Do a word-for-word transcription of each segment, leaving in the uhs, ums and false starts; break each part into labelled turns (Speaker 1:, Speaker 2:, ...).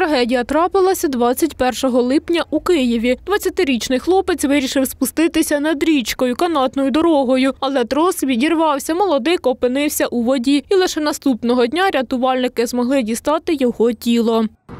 Speaker 1: Трагедія трапилася двадцять першого липня у Києві. двадцятирічний хлопець вирішив спуститися над річкою канатною дорогою, але трос відірвався, молодик опинився у воді. І лише наступного дня рятувальники змогли дістати його тіло.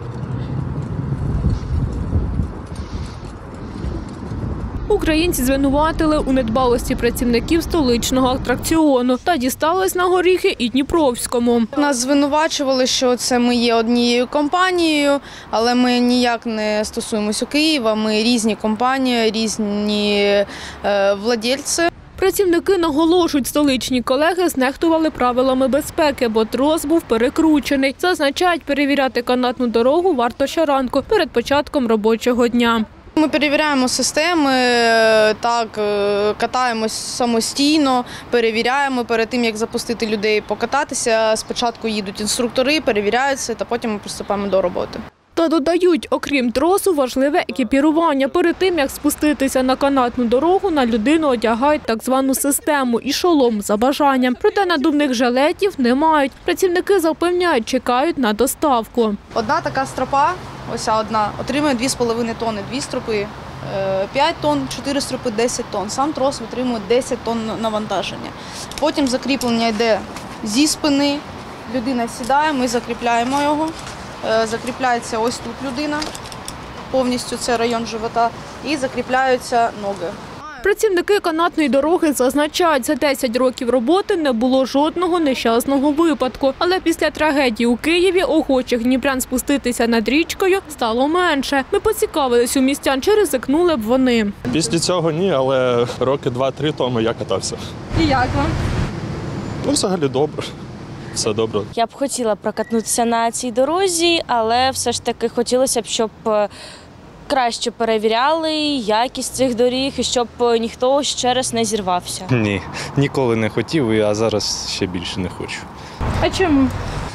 Speaker 1: Українці звинуватили у недбалості працівників столичного атракціону та дісталось на горіхи і Дніпровському.
Speaker 2: Нас звинувачували, що це ми є однією компанією, але ми ніяк не стосуємося Києва, ми різні компанії, різні е, владельці.
Speaker 1: Працівники наголошують, столичні колеги знехтували правилами безпеки, бо трос був перекручений. Зазначають, перевіряти канатну дорогу варто щоранку перед початком робочого дня.
Speaker 2: Ми перевіряємо системи, так, катаємось самостійно, перевіряємо перед тим, як запустити людей покататися. Спочатку їдуть інструктори, перевіряються, та потім ми приступаємо до роботи.
Speaker 1: Та додають, окрім тросу, важливе екіпірування. Перед тим, як спуститися на канатну дорогу, на людину одягають так звану систему і шолом за бажанням. Проте надувних жилетів не мають. Працівники запевняють, чекають на доставку.
Speaker 2: Одна така стропа, ось одна, отримує дві з половиною тонни, дві стропи, п'ять тонн, чотири стропи, десять тонн. Сам трос витримує десять тонн навантаження. Потім закріплення йде зі спини, людина сідає, ми закріпляємо його. Закріпляється ось тут людина, повністю це район живота, і закріпляються ноги.
Speaker 1: Працівники канатної дороги зазначають, за десять років роботи не було жодного нещасного випадку. Але після трагедії у Києві охочих дніпрян спуститися над річкою стало менше. Ми поцікавились у містян, чи ризикнули б вони.
Speaker 3: Після цього ні, але роки два-три тому я катався.
Speaker 1: І як вам?
Speaker 3: Ну, взагалі добре. Все добре.
Speaker 4: Я б хотіла прокатнутися на цій дорозі, але все ж таки хотілося б, щоб краще перевіряли якість цих доріг і щоб ніхто ще раз не зірвався.
Speaker 5: Ні, ніколи не хотів, а зараз ще більше не хочу.
Speaker 1: А чому?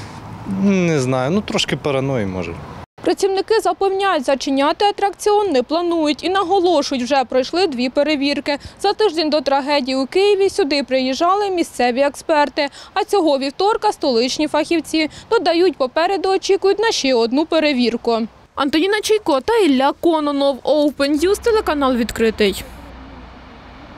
Speaker 5: Не знаю, ну трошки параної може.
Speaker 1: Працівники запевняють, зачиняти атракціон не планують і наголошують, вже пройшли дві перевірки. За тиждень до трагедії у Києві сюди приїжджали місцеві експерти, а цього вівторка – столичні фахівці. Додають, попереду очікують на ще одну перевірку. Антоніна Чайко та Ілля Кононов. Open News, телеканал «Відкритий».